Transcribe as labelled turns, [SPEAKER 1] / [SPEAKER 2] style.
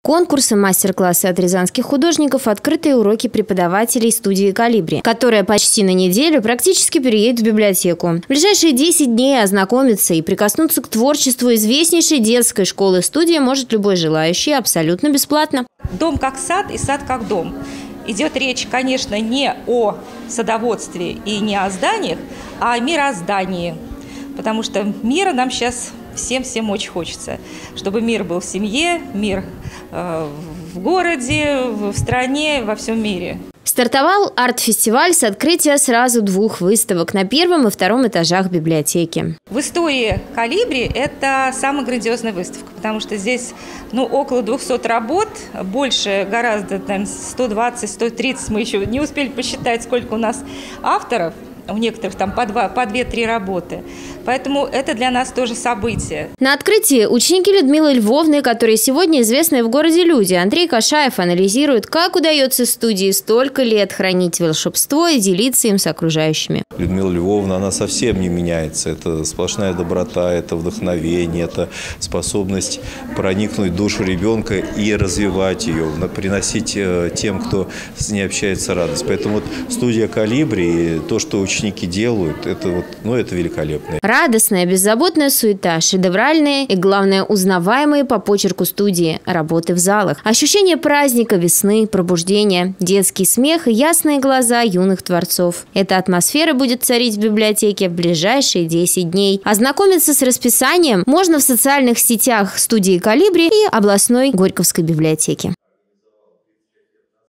[SPEAKER 1] Конкурсы, мастер-классы от рязанских художников, открытые уроки преподавателей студии «Колибри», которая почти на неделю практически переедет в библиотеку. В ближайшие 10 дней ознакомиться и прикоснуться к творчеству известнейшей детской школы-студии может любой желающий абсолютно бесплатно.
[SPEAKER 2] Дом как сад и сад как дом. Идет речь, конечно, не о садоводстве и не о зданиях, а о мироздании. Потому что мира нам сейчас всем очень хочется. Чтобы мир был в семье, мир в городе, в стране, во всем мире.
[SPEAKER 1] Стартовал арт-фестиваль с открытия сразу 2 выставок на 1 и 2 этажах библиотеки.
[SPEAKER 2] В истории «Колибри» это самая грандиозная выставка, потому что здесь около 200 работ, больше гораздо, 120-130, мы еще не успели посчитать, сколько у нас авторов. У некоторых там по 2-3 работы. Поэтому это для нас тоже событие.
[SPEAKER 1] На открытии ученики Людмилы Львовны, которые сегодня известные в городе люди, Андрей Кашаев анализирует, как удается студии столько лет хранить волшебство и делиться им с окружающими.
[SPEAKER 3] Людмила Львовна, она совсем не меняется. Это сплошная доброта, это вдохновение, это способность проникнуть в душу ребенка и развивать ее, приносить тем, кто с ней общается, радость. Поэтому студия «Колибри» и то, что ученики делают, это великолепно.
[SPEAKER 1] Радостная, беззаботная суета, шедевральные и, главное, узнаваемые по почерку студии работы в залах. Ощущение праздника, весны, пробуждения, детский смех и ясные глаза юных творцов. Эта атмосфера будет царить в библиотеке в ближайшие 10 дней. Ознакомиться с расписанием можно в социальных сетях студии «Колибри» и областной Горьковской библиотеки.